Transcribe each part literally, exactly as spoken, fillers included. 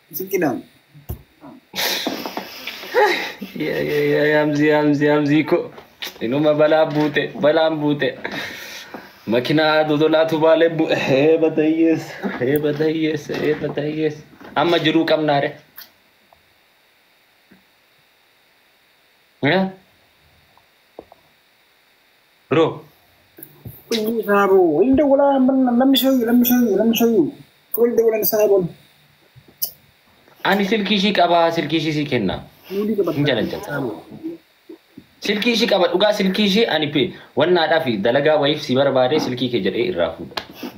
Sikidam. Ya ya ya Hamzi Hamzi Hamzi ko. Inuma bala bute bala bute. Makina dodola tu bale bu he बताइए he बताइए he बताइए amma jiru kamna re ya bro Ini sabu. Ini wala let me show you. Let me show you. Let me show you. Kul de wala sabu. ani silki shi qaba silki shi sikenna Nudi ke injalan jata silki shi qaba duga silki shi ani pe wanna dafi dalaga wayif si barbade silki ke jade irrafu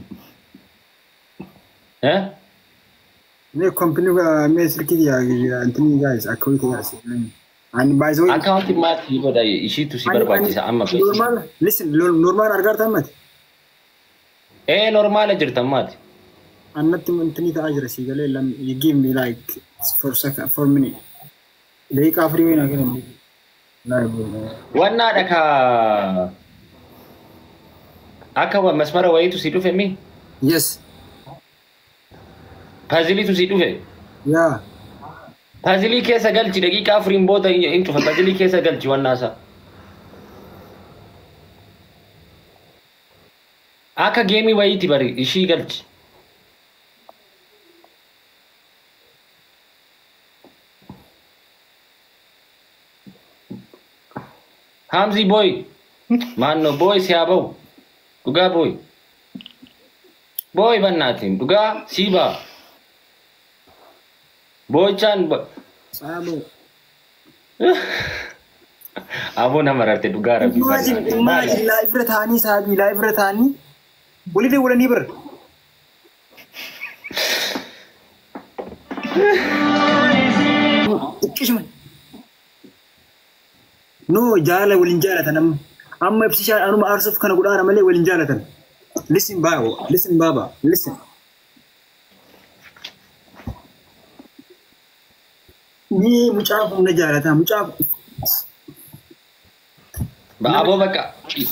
eh Ne company ga me silki ya antini guys account ya si. And by the way, account mat hibo da ishi tu si barbade sa amma pe normal. Listen, normal argar tamat. eh normal jirta mat And nothing antini ta ajra si gale lam you give me like for second for minute. Dai ka free na gane. Na rubuta. wanna daka aka wa masmara wayitu si dufe mi Yes. fazili tu si dufe Yeah. fazili kesa galchi daqiqa afrin booda intu fazili kesa galchi wannasa aka gemi wayiti bari ishi galchi Hamzi boy manno boy siabau duga boy boy bannatin duga siba boy chan Sabu. abo na mararte duga rabi Imagine, imagine live ratani sabi live ratani. Boleh dia ulan ni ber. Kishman. No, jala ulin jala tanam. Amma ibsisha anu ma arsuf kana gudara male ulin jala tan. Listen baba, listen baba, listen. Ni mucafu na jala tan, mucafu. ba abo baka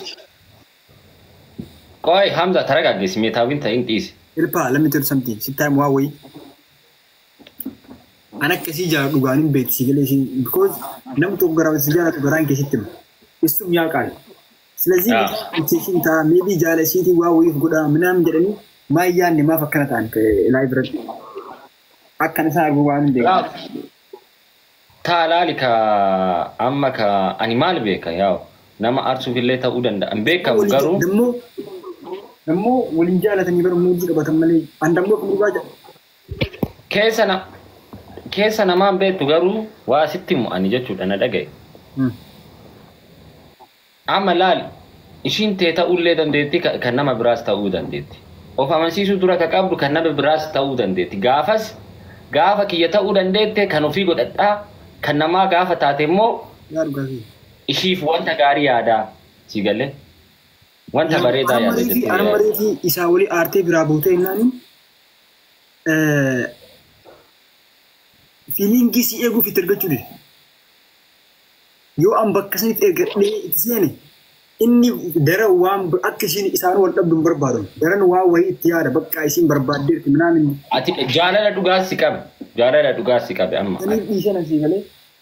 koy Hamza taraga gismi tawin ta intis Ilpa, let me tell you something. Sit time Huawei. Anak kasi jalan duganin bet sigale si because nam to garaw si jalan to garan kasi tim. Istum ya kal. Selezi cikin ta maybe jala si ti Huawei guda minam jadani mai yan ne ma fakkana tan ke library. Akan sa guwan de. ta lalika amma ka animal be ka yaw nama arsu bille ta udan da ambe ka garu Demo demo wulin jala tan bar mu ji gabatan male andam ko mu gaja. kesana kesana ma be tu garu wa sittimu ani jechu dana dagay amma lal ishin te ta ulle dan de tika kan nama bras ta udan de of amansi su dura ka qabdu kan nama bras ta udan de gafas gafa ki ta udan de te kan ofi godadda kan nama gafa ta te mo Ya gafi. ishiif wanta gaarii yaada si galee wanta bareedaa yaada jettee An bareeti isaa wali aartee biraa buutee innaan fiiliingii si eeguuf itti argachuu dide. Yoo an bakka sanitti ergadhee itti seene inni dara waan akka ishiin isaan wal dhabdu hin barbaadu. Daran waan wayii itti yaada bakka isiin barbaaddeerti minaan inni. ati jaalala dhugaas si qabe jaalala dhugaas si qabe amma Sanii dhiishan asii galee.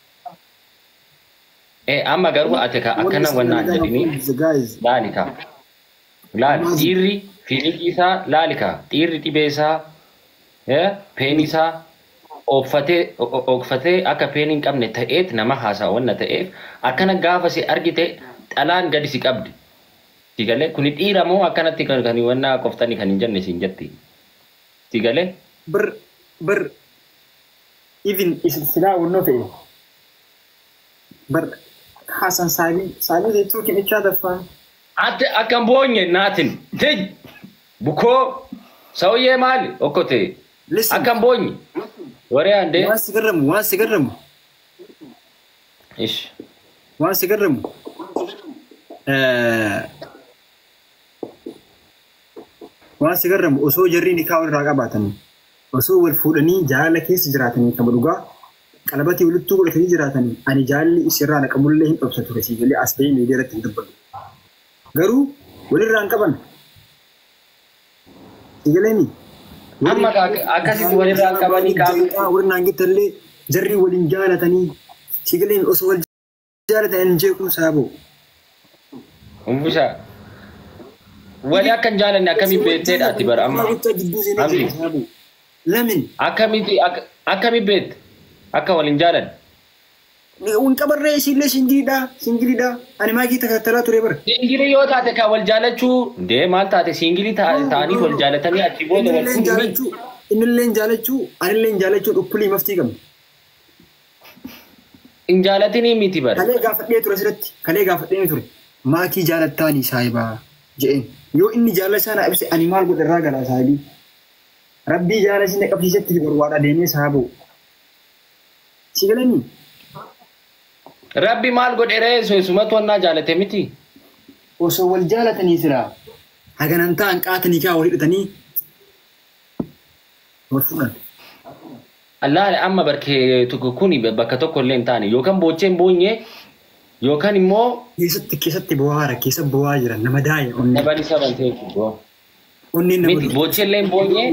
eh amma garuu ati ka akkana wannaan jedhini laalika laal dhiirri fiilingii isaa laalika dhiirri dhibee isaa peenii isaa ooffatee ooffatee akka peenii hin qabne ta'eet nama haasaa wanna ta'eef akkana gaafa si argite xalaan gadi si qabdi si galee kuni dhiira moo akkanatti kan kan wanna qoftanii kan hin jenne siin jetti si galee Bir bir even isin silaa wannoo ta'e. Bir Hasan Sabi Sabi they talking each other fun. ate akan bonye natin tej buko sauye mali okote Listen. akan bonye wore ande Waan si garramu, waan si garramu, ish waan si garramu. Waan si garramu osoo jarri nikaa walirraa qabaatanii osoo wal fuudhanii jaalala keessa jiraatanii kan dhugaa qalabatii walittuu godhatanii jiraatanii ani jaalalli isirraa naqamullee hin dhabsa ture si galee as bahee miidiyaa irratti hin dubbatu. Garuu walirraa hin qaban. Si galeeni amma akkasitti walirraa qabanii qabu warna angitalle jarri walin jaalatanii sigaleen osoo wal jaalatan jeeku saabo umbusha wali akkan jaalanne akkami beetteedhaati bara amma lamin akkamiti akkami beet akka walin jaalan un qabarree siillee singiliidha singiliidha ani maakii takattalaa ture bara singilii yoo taate ka wal jaalachuu dee maal taate singilii ta'anii wal jaalatanii achi booda wal jaalachuu innilleen jaalachuu anilleen jaalachuu dhukkulii maftii qabna in jaalatinii miti bara kalee gaafadhee ture sirratti kalee gaafadhee ture maakii jaalattaanii saayibaa je'een yoo inni jaalachaa na ibse ani maal godhe irraa galaa saayibii rabbii jaalachine qabsiisetti barbaada deemee saaboo sigalanii rabbi maal godhe reeso sumatu wannaa jaalate miti osoo wal jaalatanii sira haganan ta'an qaatanii kaa wal hidhatanii wal fudhan Allah amma barkee tokko kuni bakka tokko illee hin taane yookaan boocheen boonye yookaan immoo keessatti keessatti bu'aara keessa bu'aa jira nama daa'e onni dabali saban ta'e boo onni nama miti boocheen illee boonye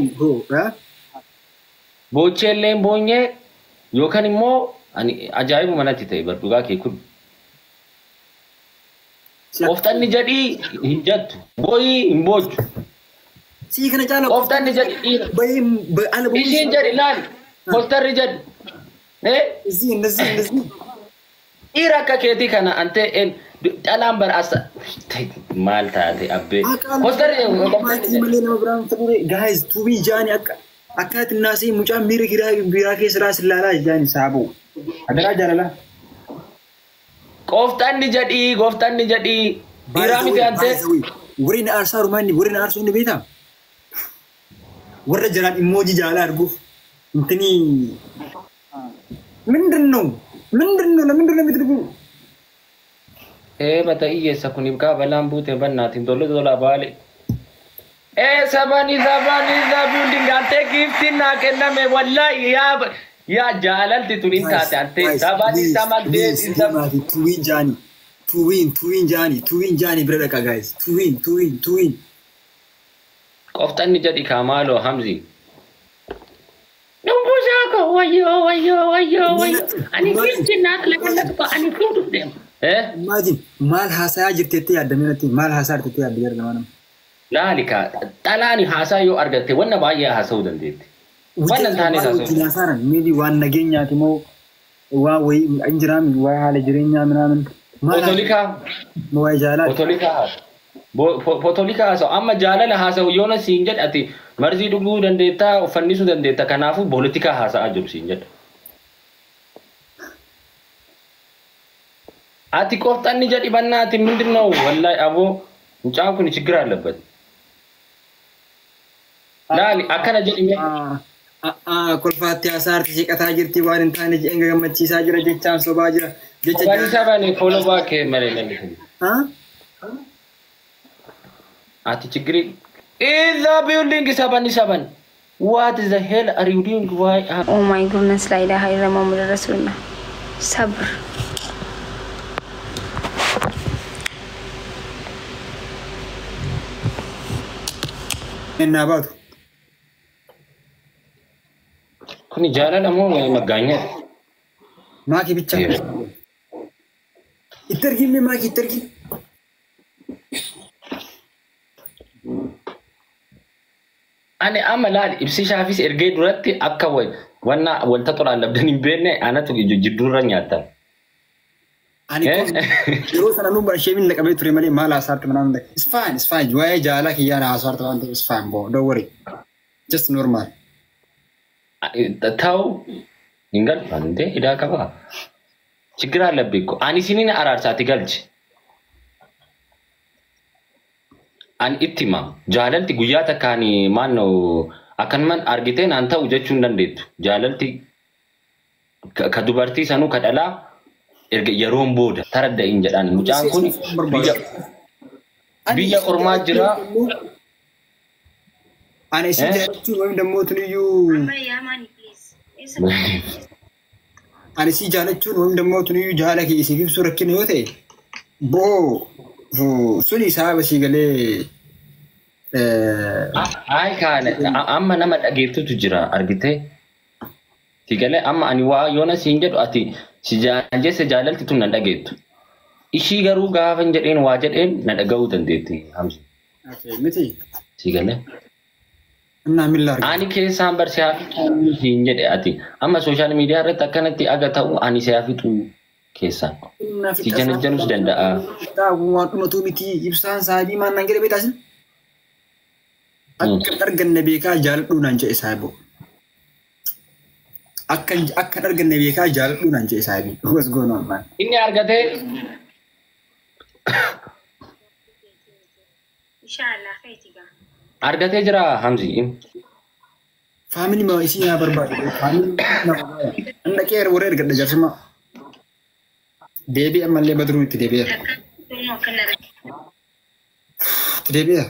boocheen illee boonye yookaan immoo ani ajaa'ibu manatti ta'e bardugaa kee kun oftanni jedhii hin jettu booyii hin boochu sii kana caala oftanni jedhii bayi ala booyii ishiin jedhi laal oftarri jedhi eh isii ndasi ndasi dhiira akka keetii kana ante dhalaan bara asa maal taate abbee oftarri malee nama biraan ta'uu guys tubii jaani akka akkaati naasii mucaan miira giraa biraa keessa raas ilaalaa jaani saaboo adara jalala qoftanni jedhii qoftanni jedhii dhiiraa miti ante wariin aarsaa rumaanni wariin aarsuu inni beektaa warra jiraan imooji jaalaa arguuf intini ምንድን ነው ምንድን ነው ለምንድን ነው የምትደርጉ eh bata iyesa kunibka balambute bannatin dole dola bale eh sabani sabani zabundi ngante giftina kename wallahi ya ya jalalti tulinta ante sabani samagde sabani tuwin jani tuwin tuwin jani tuwin jani brother guys tuwin tuwin tuwin qoftanni jadi kamalo hamzi Numbusako wayo wayo wayo wayo ani giftina klakandako ani kudu dem eh imagine mal hasaya jirtete yaadaminati mal hasar tete yaadiyar gamanam lalika talani hasa yo argate wanna baayya hasau dandeeti wannan tane hasau dinasara midi wan nagenyati mo wa way anjiram wa hala jirenya minamin fotolika mo way jala fotolika fotolika hasau amma jalala hasau yona sinjad ati marzi dugu dandeeta ufannisu dandeeta kanafu politika hasa ajur sinjad ati qoftanni jadi bannati ምንድነው wallahi abo mucaan kun ችግር አለበት laali akkana jadi me a kolfaatti asaarti siqataa jirti waan hin taane jeen gammachiisaa jira jechaan sobaa jira jecha bani sabane follow back male male ha ati ችግሪ is the building sabani saban what is the hell are you doing why oh my goodness la ilaha illallah muhammad rasulullah sabr Nabatu. Kuni jalan amo maganya. Maki bicha. Itergi me maki itergi. Ane amalal ibsi shafis ergay duratti akka way wanna walta tola labdani benne anatu jiddurra nyaata. Ani yero sana numba shemin na kabe ture mali mala asart manam it's fine it's fine joy jala ki yana asart ante it's fine bo don't worry just normal tau ingal ande ida kaba ችግር አለብኝ እኮ አኒ ሲኒና አራርሳቲ ገልጭ አን ኢቲማ ጃለልቲ ጉያ ተካኒ ማን ነው አከንመን አርጊቴን አንተ ወጀቹ እንደንዴት ጃለልቲ ከዱበርቲ ሰኑ ከደላ የሮም ቦደ ተረዳ እንጀዳን ሙጫን ኩን ቢያ ቢያ ኦርማ ጅራ አኔ ሲጀቹ ወይም ደሞ ትንዩ አኔ ሲጃለቹ ወይም ደሞ ትንዩ ጃለኪ ሲግብሱ ረክነ ዮቴ ቦ ሱኒ ሳበ ሲገሌ Ay kaane amma nama dhageertutu jira argite tigale amma ani waa yoona siin jedhu ati si jaanjese jaalalti tun nan dhageettu ishii garuu gaafa jedheen waa jedheen na dhaga'uu dandeetti hamsi miti tigale Anna millar. Ani keessaan barsiisaa siin jedhe ati amma social media irratti akkanatti aga ta'u ani siyaa fixu keessaan si janjanus danda'a. Taa'u waan dhumatu miti ibsaan saabii maan nan gede beekaasin. Akka arganne beekaa jaaladhu naan jedhe saabii. Akka akka arganne beekaa jaaladhu naan jedhe saabii. Was going on man. Inni argatee Inshallah feetiga. argatee jira Hamzi. Family ma isin yaa barbaadu. Family na barbaadu. Anda keer waree ergadha jaarsuma. Deebii ammallee badruu itti deebi'a. Itti deebi'a.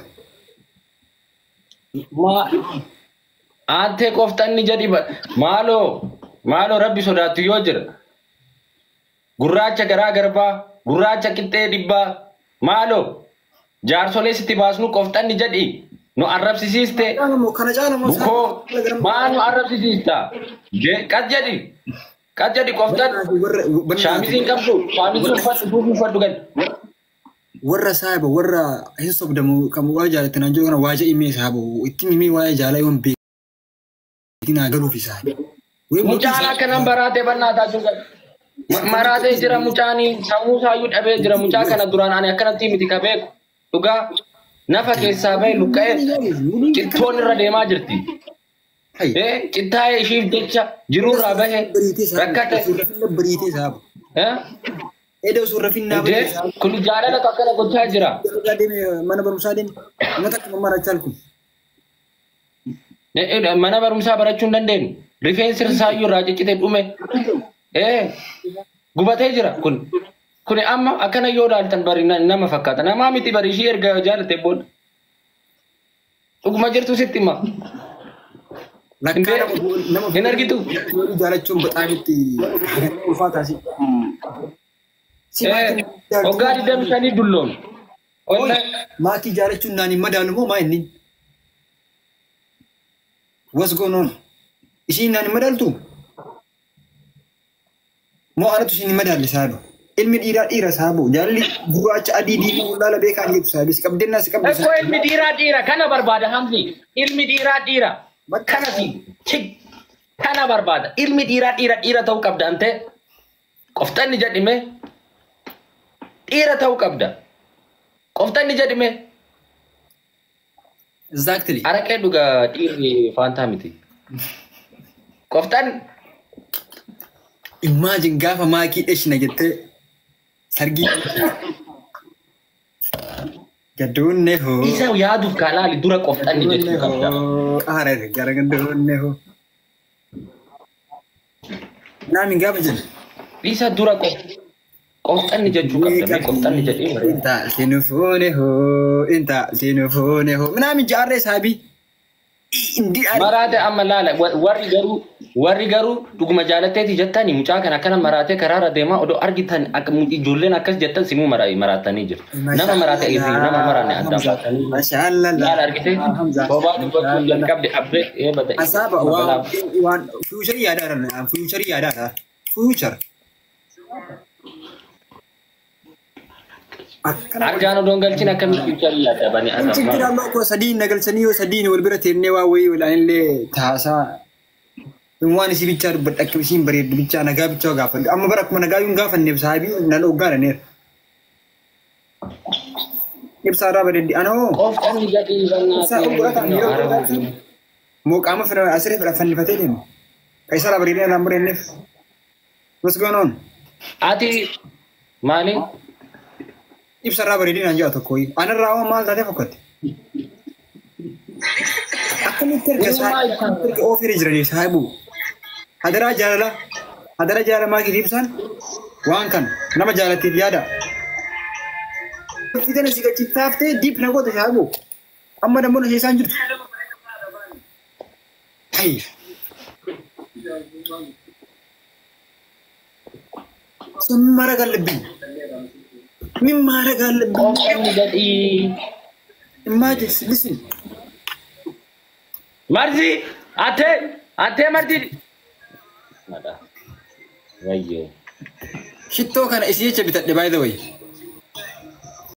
Ma ante qoftanni jadi maalo maalo rabbi sodaatu yoo jira gurraacha garaa garbaa gurraacha qixxee dibbaa maalo jaarsolee sitti baasnu qoftanni jadi no arrabsisiiste buko maanu arrabsisiista qad jadi qad jadi qoftan shaamisiin qabdu shaamisiin uffatu duubi uffaddu gad warra saaba warra hin sobdamu kam waa jaalatan anjoo kana waaja imee saaba ittiin imee waa jaalaa yoon beekina garuu fi saaba mucaan akkanan baraatee bannaataa jiru maraatee jira mucaanii sammuu saayyuu dhabee jira mucaa kana duraan ani akkanatti miti qabee dhugaa nafa keessaa bahe luqqa'ee cittoon irra deemaa jirti. Cittaa'ee ishiif jecha jiruurraa bahe rakkate. Bariitee saaba. Edo surra finna bade kun jaalala akkana gochaa jira mana barumsaa deemi mata akka mara chalku eh mana barumsaa barachuun dandeenyu rifeensi saayyuu irraa ciccitee dhume eh gubatee jira kun kun amma akkana yoo daaltan bari nama fakkaata nama miti bari ishii erga jaalate booda dhuguma jirtu sitti ma nama hin argitu jaalachuun bexaam itti ulfaataa si Ogari dem shani dullon. Ola mati jaalachuun naan hin madaalu moo maa inni? What's going on? Ishiin naan hin madaaltu? Moo anatu ishiin hin madaalle saabu? Ilmi dhiiraa dhiira saabu jaalalli gurraacha adii diimaa wallaala beekaan jettu saabu si qabdennaa si qabdu. Ekkoo ilmi dhiiraa dhiira kana barbaada Hamzi. Ilmi dhiiraa dhiira. Kanati chik kana barbaada. Ilmi dhiiraa dhiira dhiira ta'uu qabda ante qoftanni jedhime. Dhiira ta'uu qabda. Qoftanni jedhime. Exactly. Araqee dhugaa dhiirri faantaa miti. Qoftan. Imagine gaafa maakii dheshina jettee sargii. Gaddoonne hoo. Isa yaaduuf kaalaali dura qoftanni jechuu qabda. Qaara gara gaddoonne hoo. Naami gaafa jenna. Isa dura qoftanni. Qoftanni jechuu qabda qoftanni jedhee inta sinufone ho inta sinufone ho minaamin jaarree saabii indi maraate amma laala warri garuu warri garuu dhuguma jaalatteeti jettani mucaa kana akkana maraatee karaarra deemaa odoo argitan ijoolleen akkas jettan simuu maraatanii jiru nama maraate eefi nama maraanne addaan baatanii mashaallah laala argitee boobaa dubbachuun jalqabde abbee eebata asaaba waan fuucharii yaadaadha fuucharii yaadaadha fuuchar Argaan odoon galchin akkamitti fuucharii yaada bani asama. Fuucharii amma akkoo sadiin nagalchanii yoo sadiin wal bira teennee waa wayii wal'aanillee taasaa waan isii bichaa dubbadha akka isiin bareeddu bichaa nagaa bichaa gaafadhu amma bara akkuma nagaa yuun gaafanneef saabii nan hoggaa dhaneera. Ibsaarraa bareeddi anoo. Qoftanni jedhii bannaa. Moo qaama asirree fannifatee deemu. Qaisaraa bareedina irraan bareenneef. What's going on? Ati maali? Ibsarraa bareedinaan ji'a tokko anarraa waan maal taatee fakkatte. Akkamitti erga erga ofiirra jiranii saahibu. Hadaraa jaalala hadaraa jaalala maakii ibsaan waan kan nama jaalatteef yaada. Fitana si gachi taaftee diip na goota saahibu. Amma dammoo na keessaan jirtu. Hai. Sammara gallabbii. Min maara gaalabbii. Qoftanni jedhii Imagine, listen. Marzi, ate, ate Marzi. Nada. Wayyo. Shitto kana isi jecha bitadhe by the way.